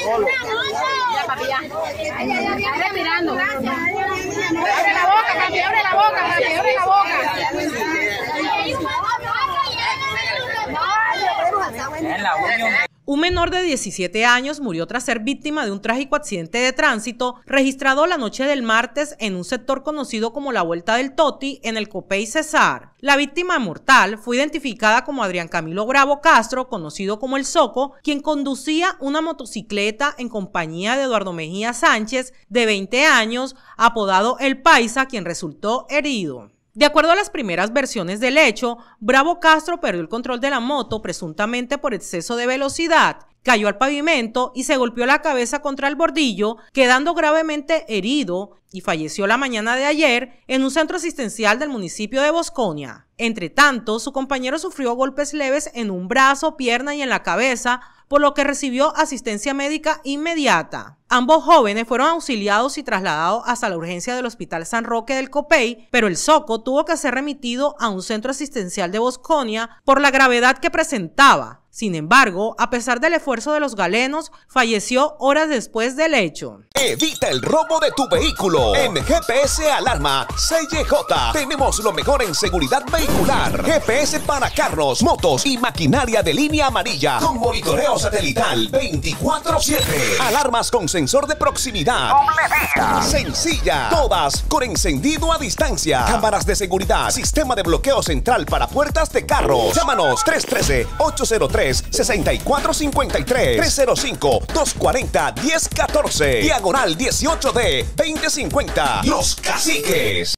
Ya, papi, ya. Está respirando. Abre la boca, papi, abre la boca, papi, abre la boca. Un menor de 17 años murió tras ser víctima de un trágico accidente de tránsito registrado la noche del martes en un sector conocido como la Vuelta del Toti en el Copey Cesar. La víctima mortal fue identificada como Adrián Camilo Bravo Castro, conocido como El Zoco, quien conducía una motocicleta en compañía de Eduardo Mejía Sánchez, de 20 años, apodado El Paisa, quien resultó herido. De acuerdo a las primeras versiones del hecho, Bravo Castro perdió el control de la moto presuntamente por exceso de velocidad, cayó al pavimento y se golpeó la cabeza contra el bordillo, quedando gravemente herido y falleció la mañana de ayer en un centro asistencial del municipio de Bosconia. Entre tanto, su compañero sufrió golpes leves en un brazo, pierna y en la cabeza, por lo que recibió asistencia médica inmediata. Ambos jóvenes fueron auxiliados y trasladados hasta la urgencia del Hospital San Roque del Copey, pero el Zoco tuvo que ser remitido a un centro asistencial de Bosconia por la gravedad que presentaba. Sin embargo, a pesar del esfuerzo de los galenos, falleció horas después del hecho. Evita el robo de tu vehículo. En GPS Alarma CJ tenemos lo mejor en seguridad vehicular. GPS para carros, motos y maquinaria de línea amarilla con monitoreo satelital 24/7. Alarmas con sensor de proximidad. Sencilla. Todas con encendido a distancia. Cámaras de seguridad. Sistema de bloqueo central para puertas de carros. Llámanos 313-803-6453. 305-240-1014. Diagonal 18D 2050. Los Caciques.